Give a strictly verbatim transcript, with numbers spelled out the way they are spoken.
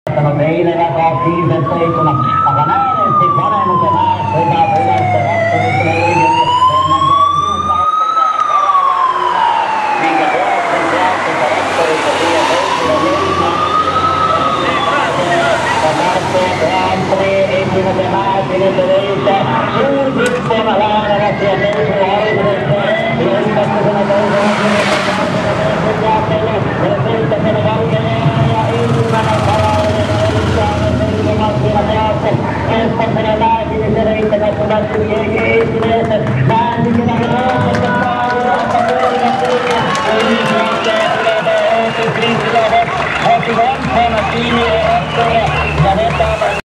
No meillä jakaa viimeisen seitsemän, aga näen, et siis vanemuse määr sõidab üles ratturite liigele. Mennään juusta autoda kalavanna, minkä peaksin peaksinta ratturite siia seitsille liikma. Ja näette Grand Prix ensimmäisen määrsinette leitä. Suur systeema lähenevat ja seisuu alkuudesta. Ja ympästösenä toisena kymmentä jääpeli. Ja seitsemän valkenee ja ensimmäinen parallinen. Espanjana lääkivissä reittämässä lähti keikeistyneessä. Lääkivinä rahoitetta painoista puolella. Yhdysvaltoja tulee Otis Lindström. Otti vanhana tiimiä ottoja. Ja vetää